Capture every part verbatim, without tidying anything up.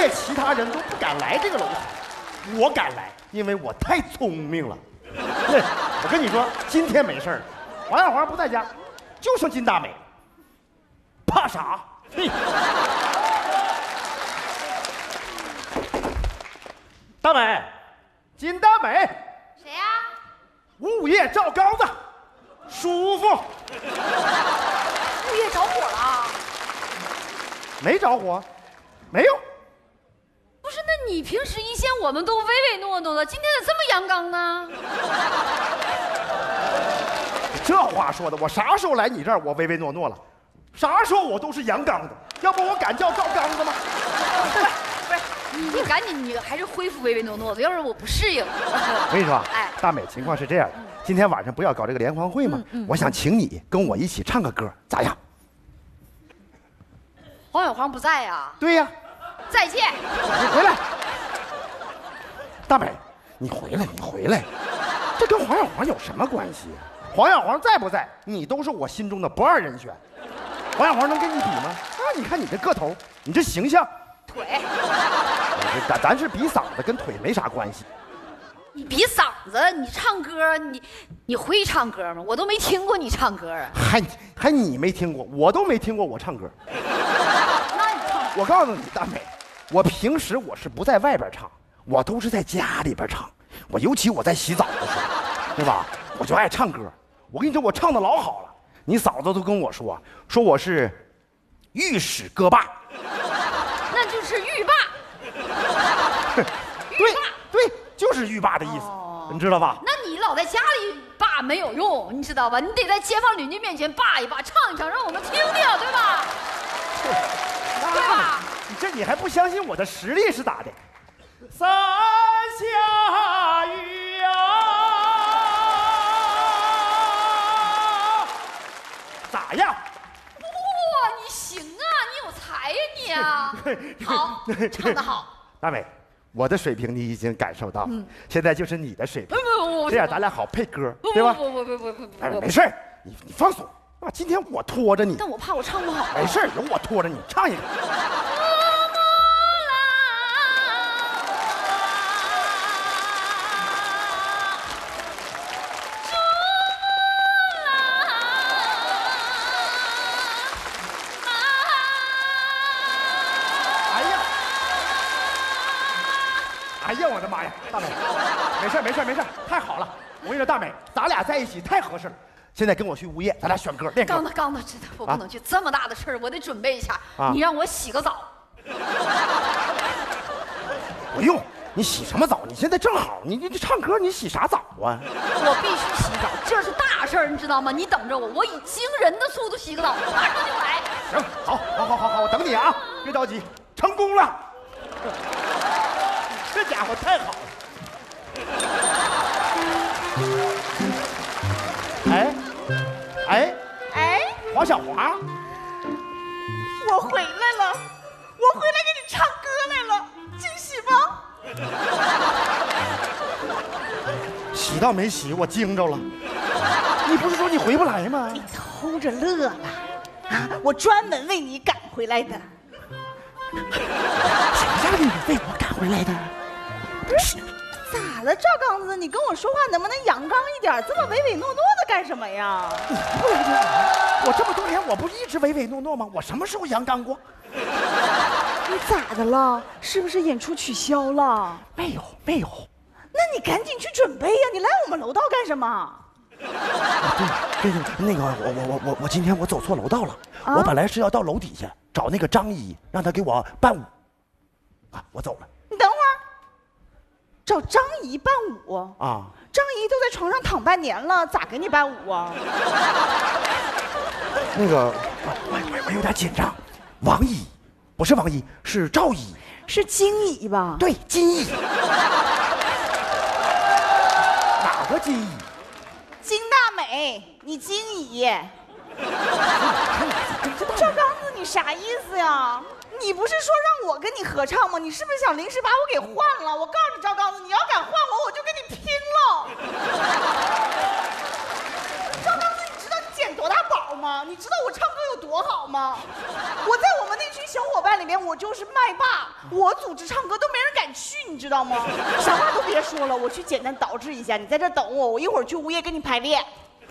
业其他人都不敢来这个楼台，我敢来，因为我太聪明了。对，我跟你说，今天没事儿，黄小华不在家，就剩金大美，怕啥？嘿，大美，金大美， 谁呀？ 物业照缸子，舒服。 物业着火了？ 没着火，没有。 不是，那你平时一见我们都唯唯诺诺的，今天咋这么阳刚呢？ 这话说的，我啥时候来你这儿我唯唯诺诺了？啥时候我都是阳刚的，要不我敢叫赵刚子吗？ 不是，你你赶紧，你还是恢复唯唯诺诺的，要是我不适应。 我跟你说，哎，大美，情况是这样的，今天晚上不要搞这个联欢会吗？嗯嗯、我想请你跟我一起唱个歌，咋样？ 黄小黄不在呀？ 对呀。 再见。 你回来，大美，你回来，你回来，这跟黄小黄有什么关系？黄小黄在不在，你都是我心中的不二人选。黄小黄能跟你比吗？啊，你看你这个头，你这形象， 腿， 咱咱是比嗓子，跟腿没啥关系。 你比嗓子，你唱歌，你你会唱歌吗？我都没听过你唱歌啊。 还还你没听过，我都没听过我唱歌。 那你唱？ 我告诉你，大美，我平时我是不在外边唱，我都是在家里边唱。我尤其我在洗澡的时候，对吧？我就爱唱歌。我跟你说，我唱的老好了。你嫂子都跟我说，说我是御史歌霸。 那就是浴霸。 对对，就是浴霸的意思，哦、你知道吧？ 那你老在家里霸没有用，你知道吧？你得在街坊邻居面前霸一霸，唱一唱，让我们听听，对吧？对吧？ 你这你还不相信我的实力是咋的？三下雨呀、啊，咋样？ 哇，你行啊，你有才呀你啊！好，唱得好。 大美，我的水平你已经感受到了，嗯、现在就是你的水平。 不不不， 这样咱俩好配歌，对吧？ 不不不不不不， 没事，你你放松啊！今天我拖着你， 但我怕我唱不好。 没事，有我拖着你，唱一个。哎呀，我的妈呀，大美，没事没事没事，太好了！我跟你说，大美，咱俩在一起太合适了。现在跟我去物业，咱俩选歌练歌。 刚子刚子，知道我不能去，这么大的事儿，我得准备一下。你让我洗个澡。 不用，你洗什么澡？你现在正好，你你唱歌，你洗啥澡啊？ 我必须洗澡，这是大事儿，你知道吗？你等着我，我以惊人的速度洗个澡，马上就来。 行，好，好，好，好，好，我等你啊！别着急，成功了。这家伙太好了！哎，哎， 哎， 黄小华， 我回来了，我回来给你唱歌来了，惊喜吗？ 洗倒没洗，我惊着了。你不是说你回不来吗？ 你偷着乐了啊！我专门为你赶回来的。 谁让你为我赶回来的？ 不是，咋了，赵刚子？你跟我说话能不能阳刚一点？这么唯唯诺诺的干什么呀？ 你不唯唯诺诺，我这么多年我不一直唯唯诺诺吗？我什么时候阳刚过？ 你咋的了？是不是演出取消了？ 没有，没有。 那你赶紧去准备呀！你来我们楼道干什么？啊、 对对对，那个我我我我我今天我走错楼道了，啊、我本来是要到楼底下找那个张姨，让她给我伴舞。啊，我走了。 你等会儿。找张姨伴舞啊？ 张姨都在床上躺半年了，咋给你伴舞啊？ 那个，我我我有点紧张。王姨，不是王姨，是赵姨， 是金姨吧？ 对，金姨。哪个金姨？ 金大美，你金姨。赵刚子，你啥意思呀？你不是说让我跟你合唱吗？你是不是想临时把我给换了？我告诉你，赵刚子，你要敢换我，我就跟你拼了！赵刚子，你知道你捡多大宝吗？你知道我唱歌有多好吗？我在我们那群小伙伴里面，我就是麦霸，我组织唱歌都没人敢去，你知道吗？啥话都别说了，我去简单捯饬一下，你在这等我，我一会儿去物业跟你排练。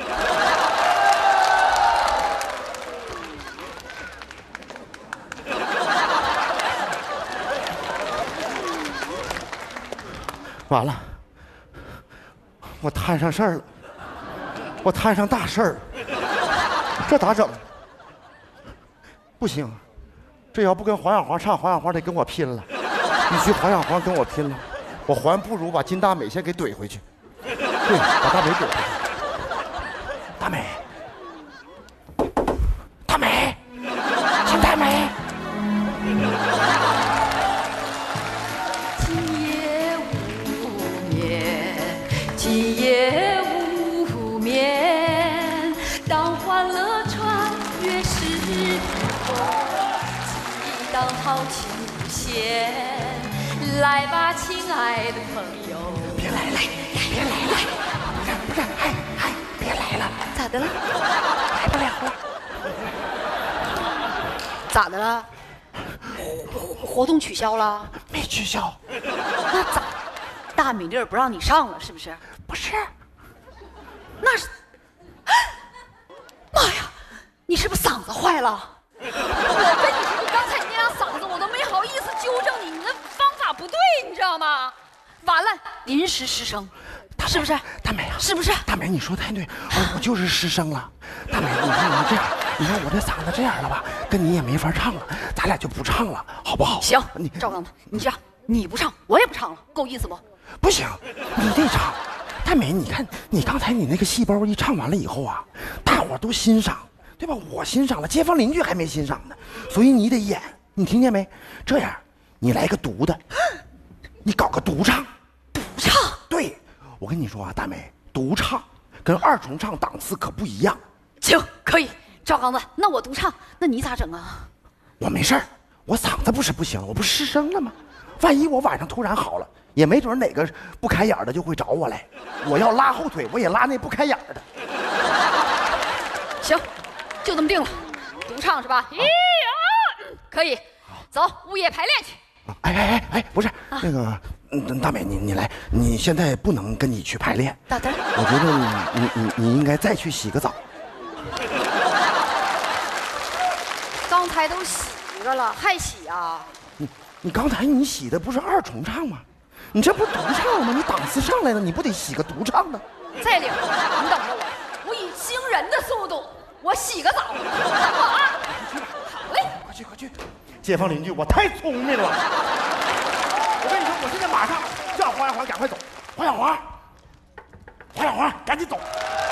完了，我摊上事儿了，我摊上大事儿了，这咋整？不行，这要不跟黄小黄唱，黄小黄得跟我拼了。与其黄小黄跟我拼了，我还不如把金大美先给怼回去。对，把大美怼回去。大美，大美，金大美。 今夜无眠，当欢乐穿越时空，激荡好情线，来吧，亲爱的朋友。 别来了，别来了，不是不是，哎哎，别来了， 咋的了？ 来不了了。 咋的了？活动取消了？ 没取消。 那咋？大米粒儿不让你上了，是不是？ 不是， 那是。妈呀，你是不是嗓子坏了？我跟你说，就刚才你那俩嗓子，我都没好意思纠正你，你那方法不对，你知道吗？完了，临时失声，是不是？ 大美啊， 是不是？ 大美，你说太对，我我就是失声了。大美，你看你这样，你看我这嗓子这样了吧，跟你也没法唱了，咱俩就不唱了，好不好？ 行， 你赵刚子，你这样，你不唱，我也不唱了，够意思不？ 不行，你得唱。大美，你看你刚才你那个细胞一唱完了以后啊，大伙都欣赏，对吧？我欣赏了，街坊邻居还没欣赏呢，所以你得演，你听见没？这样，你来个独的，你搞个独唱。 独唱？ 对，我跟你说啊，大美，独唱跟二重唱档次可不一样。 行，可以。赵刚子，那我独唱，那你咋整啊？ 我没事儿，我嗓子不是不行了，我不失声了吗？万一我晚上突然好了，也没准哪个不开眼的就会找我来。我要拉后腿，我也拉那不开眼的。 行，就这么定了，独唱是吧？一、二，可以，走，物业排练去。 哎哎哎哎，不是、啊、那个，嗯，大美，你你来，你现在不能跟你去排练。 咋的？ 我觉得你你你你应该再去洗个澡。 刚才都洗了了，还洗啊？ 你你刚才你洗的不是二重唱吗？你这不独唱吗？你档次上来了，你不得洗个独唱呢？ 再领，你等着我，我以惊人的速度，我洗个澡，等我啊！好嘞， 快去快去！街坊邻居，我太聪明了。我跟你说，我现在马上叫黄小黄赶快走。黄小黄，黄小黄，赶紧走。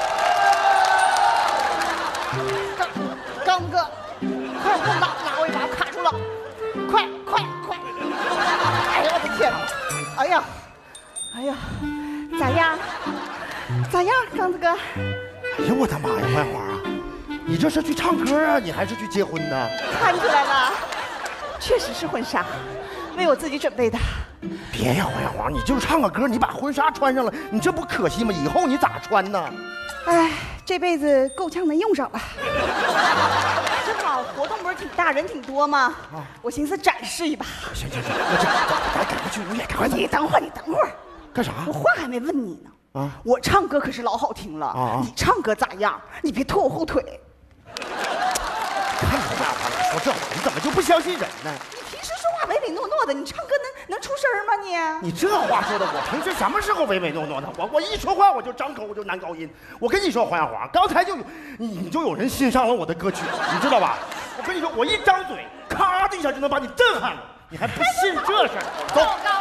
刚刚哥，快快拿拿我一把，我卡住了！快快快！哎呀，我的天哪！哎呀，哎呀，咋样？咋样，刚子哥？ 哎呀，我的妈呀，黄小黄啊，你这是去唱歌啊，你还是去结婚呢？ 看出来了，确实是婚纱，为我自己准备的。 别呀，黄小黄，你就是唱个歌，你把婚纱穿上了，你这不可惜吗？以后你咋穿呢？ 哎，这辈子够呛能用上了。正好活动不是挺大，人挺多吗？啊、我寻思展示一把。 行行行，那这咱赶快去物业，赶快走。 你等会儿，你等会儿， 干啥？ 我话还没问你呢。啊，我唱歌可是老好听了。啊，你唱歌咋样？你别拖我后腿。 看你大话，你说这话，你怎么就不相信人呢？ 你平时说话唯唯诺诺的，你唱歌能能出声吗你？ 你这话说的，我平时什么时候唯唯诺诺的？我我一说话我就张口，我就男高音。我跟你说，黄小黄，刚才就有你你就有人欣赏了我的歌曲，你知道吧？我跟你说，我一张嘴，咔的一下就能把你震撼了，你还不信这事儿？走。 赵刚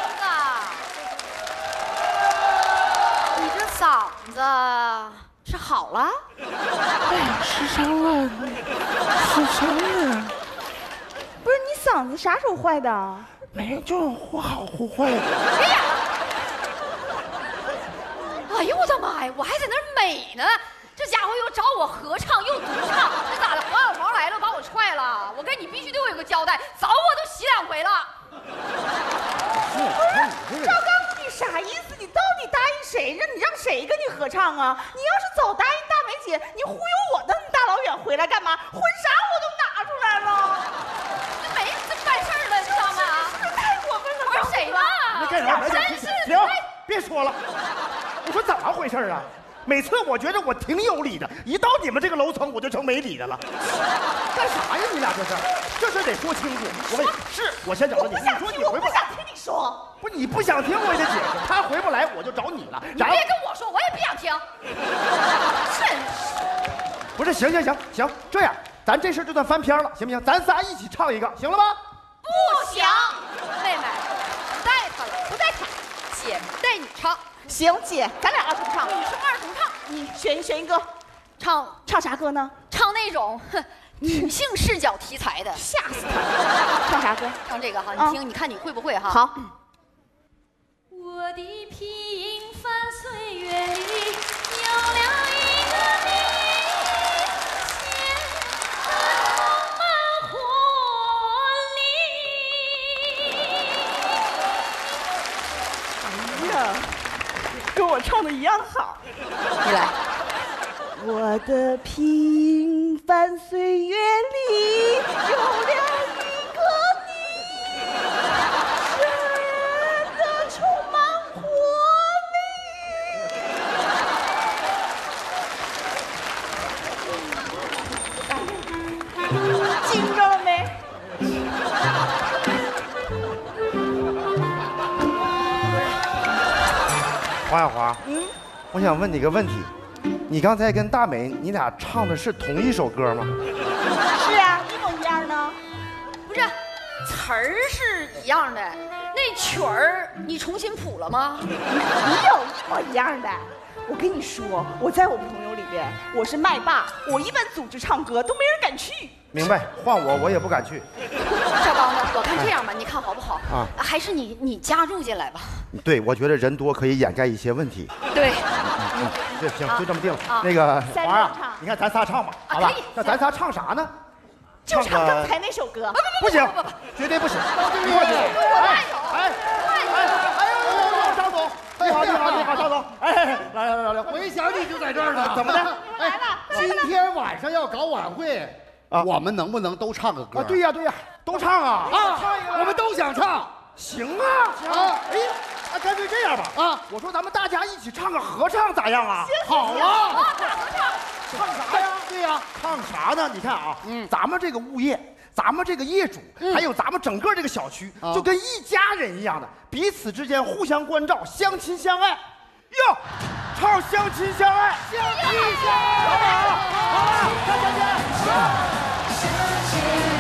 子，你这嗓子是好了？ 哎呀，失声了，失声了。 不是你嗓子啥时候坏的？ 没，就忽好忽坏的。 哎呀！哎呦我的妈呀！我还在那儿美呢，这家伙又找我合唱又独唱，这咋的？黄小黄来了把我踹了，我跟你必须对我有个交代，早我都洗两回了。 不是赵刚，你啥意思？你到底答应谁让你让谁跟你合唱啊？你要是早答应大梅姐，你忽悠我那么大老远回来干嘛？婚纱我都拿出来了。 没那干啥？行行，别说了。我说怎么回事啊？每次我觉得我挺有理的，一到你们这个楼层我就成没理的了。干啥呀？你俩这是？这事得说清楚。我问你，是我先找到你，你说你回不来。 我不想听你说。 不，你不想听我也得解释。他回不来我就找你了。 你别跟我说，我也不想听。真是。 不是，行行行行，这样咱这事就算翻篇了，行不行？咱仨一起唱一个，行了吗？ 不行，妹妹，不带他了，不带他，姐带你唱。 行，姐，咱俩二重唱。 女生二重唱， 你选一选一个， 唱唱啥歌呢？ 唱那种哼女性视角题材的， 吓死他！唱啥歌？ 唱这个哈， 啊你听，你看你会不会哈？ 好。 我的平凡岁月里有了一个你，显得充满活力。 哎呀，跟我唱的一样好。 你来。 我的平凡岁月里有了一个你，显得充满活力。惊着了没？ 黄小华，嗯，我想问你个问题，你刚才跟大美，你俩唱的是同一首歌吗？ 是啊，一模一样呢。 不是，词儿是一样的，那曲儿你重新谱了吗？ 你有一模一样的。我跟你说，我在我朋友里边，我是麦霸，我一般组织唱歌都没人敢去。 明白，换我我也不敢去。 赵刚呢？我看这样吧，你看好不好？ 啊， 还是你你加入进来吧。 对，我觉得人多可以掩盖一些问题。 对， 这行就这么定了。 啊那个三华儿人唱， 你看咱仨唱吧， 啊好吧可以？ 那咱仨唱啥呢？ 就唱个刚才那首歌。 不行，绝对不行。一块儿哎哎哎哎呦，张总，你好你好你好，张总，哎来来来来， 我一想你就在这儿呢。 怎么的？ 来了， 今天晚上要搞晚会， 啊我们能不能都唱个歌？ 啊，对呀对呀，都唱啊啊，我们都想唱。 行啊行啊，哎，那干脆这样吧啊， 我说咱们大家一起唱个合唱咋样啊？ 好啊， 唱啥呀？对呀，唱啥呢？你看啊，嗯，咱们这个物业，咱们这个业主，还有咱们整个这个小区，就跟一家人一样的，彼此之间互相关照，相亲相爱。哟，唱相亲相爱，相亲相爱，好吧，好吧，大家见。